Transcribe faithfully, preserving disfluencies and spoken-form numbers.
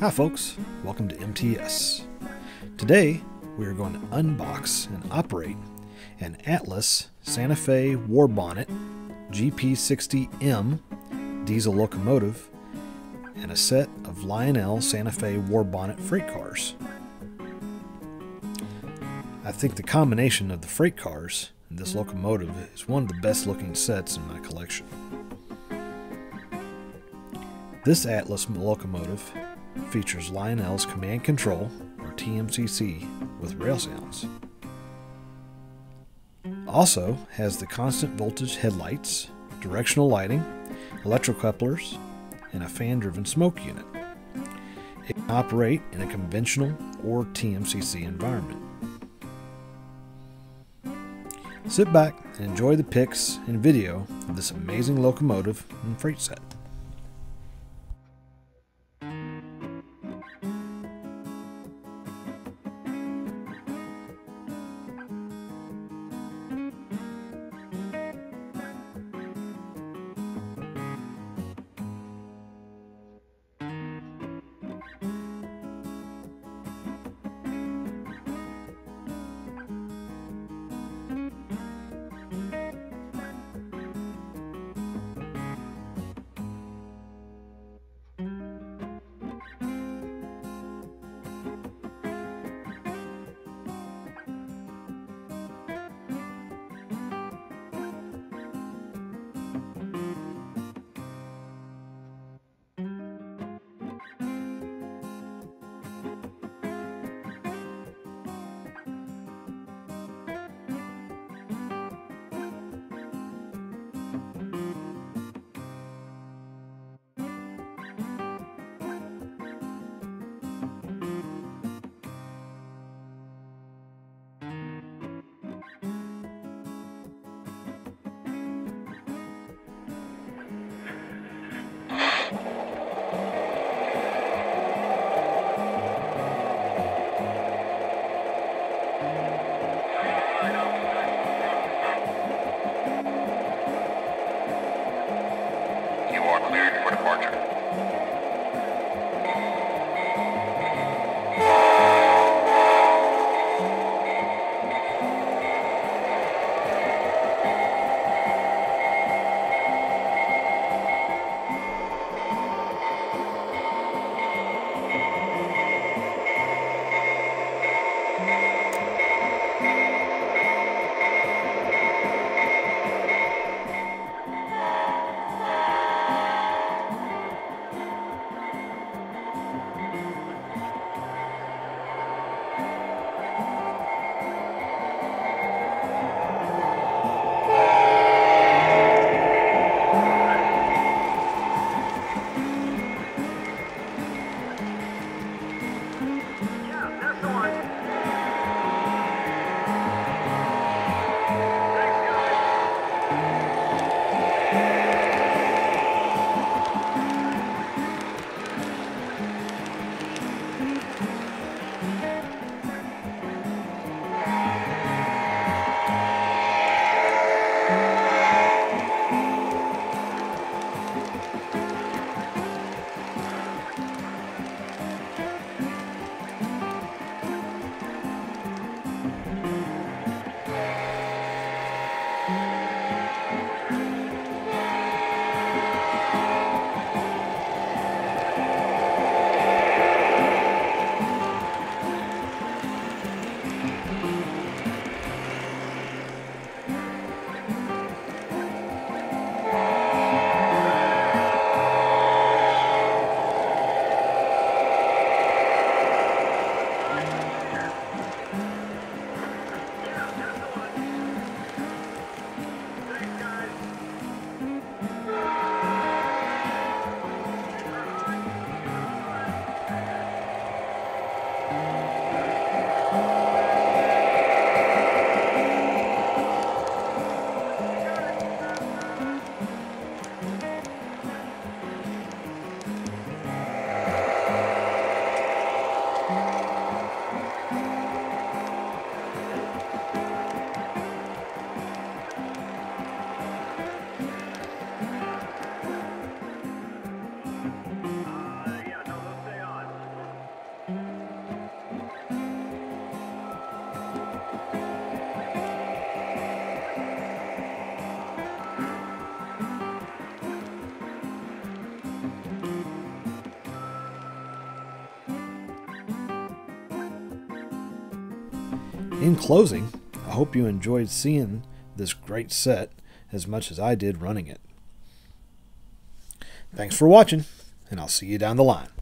Hi folks, welcome to M T S. Today we are going to unbox and operate an Atlas Santa Fe warbonnet G P sixty M diesel locomotive and a set of Lionel Santa Fe warbonnet freight cars. I think the combination of the freight cars and this locomotive is one of the best looking sets in my collection. This Atlas locomotive features Lionel's command control, or T M C C, with rail sounds. Also has the constant voltage headlights, directional lighting, electrocouplers, and a fan-driven smoke unit. It can operate in a conventional or T M C C environment. Sit back and enjoy the pics and video of this amazing locomotive and freight set. in closing, I hope you enjoyed seeing this great set as much as I did running it. Thanks for watching, and I'll see you down the line.